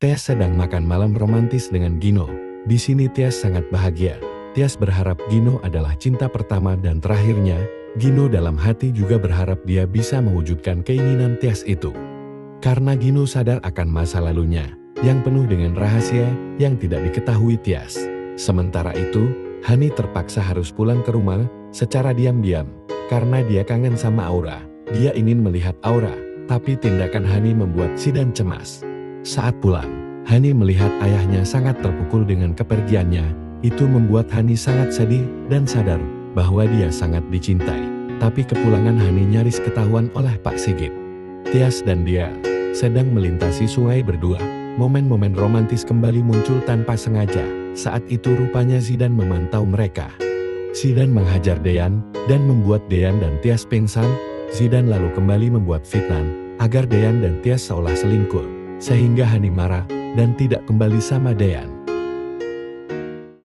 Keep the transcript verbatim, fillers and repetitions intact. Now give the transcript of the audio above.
Tias sedang makan malam romantis dengan Gino. Di sini Tias sangat bahagia. Tias berharap Gino adalah cinta pertama dan terakhirnya. Gino dalam hati juga berharap dia bisa mewujudkan keinginan Tias itu. Karena Gino sadar akan masa lalunya, yang penuh dengan rahasia yang tidak diketahui Tias. Sementara itu, Hani terpaksa harus pulang ke rumah secara diam-diam, karena dia kangen sama Aura. Dia ingin melihat Aura, tapi tindakan Hani membuat Zidan cemas. Saat pulang, Hani melihat ayahnya sangat terpukul dengan kepergiannya. Itu membuat Hani sangat sedih dan sadar bahwa dia sangat dicintai. Tapi kepulangan Hani nyaris ketahuan oleh Pak Sigit. Tias dan dia sedang melintasi sungai berdua. Momen-momen romantis kembali muncul tanpa sengaja. Saat itu rupanya Zidan memantau mereka. Zidan menghajar Deyan dan membuat Deyan dan Tias pingsan. Zidan lalu kembali membuat fitnah agar Deyan dan Tias seolah selingkuh. Sehingga Hani marah dan tidak kembali sama Deyan.